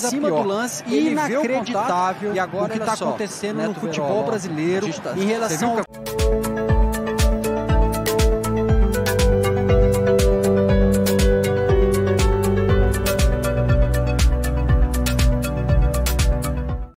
acima do lance, inacreditável e agora, o que está acontecendo no futebol brasileiro em relação ao